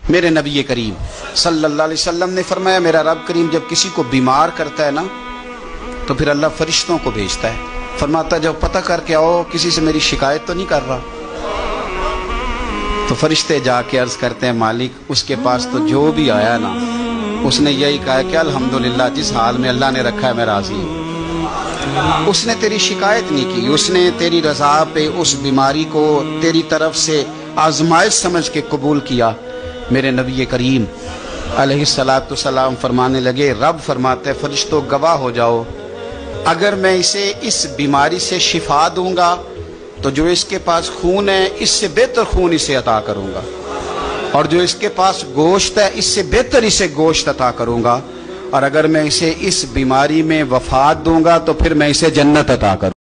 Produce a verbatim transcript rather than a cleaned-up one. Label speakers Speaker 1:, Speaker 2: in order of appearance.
Speaker 1: मेरे नबी करीम सल्लल्लाहु अलैहि वसल्लम ने फरमाया, मेरा रब करीम जब किसी को बीमार करता है ना तो फिर अल्लाह फरिश्तों को भेजता है, फरमाता जब पता करके आओ किसी से मेरी शिकायत तो नहीं कर रहा। तो फरिश्ते जाके अर्ज करते हैं, मालिक उसके पास तो जो भी आया ना उसने यही कहा कि अल्हम्दुलिल्लाह, जिस हाल में अल्लाह ने रखा है मैं राजी हूँ। उसने तेरी शिकायत नहीं की, उसने तेरी रजा पे उस बीमारी को तेरी तरफ से आजमाइश समझ के कबूल किया। मेरे नबी करीम अलैहिस्सलातु सलाम फरमाने लगे, रब फरमाते फरिश्तों गवाह हो जाओ, अगर मैं इसे इस बीमारी से शिफा दूंगा तो जो इसके पास खून है इससे बेहतर खून इसे अता करूंगा, और जो इसके पास गोश्त है इससे बेहतर इसे गोश्त अता करूंगा, और अगर मैं इसे इस बीमारी में वफात दूंगा तो फिर मैं इसे जन्नत अता करूंगा।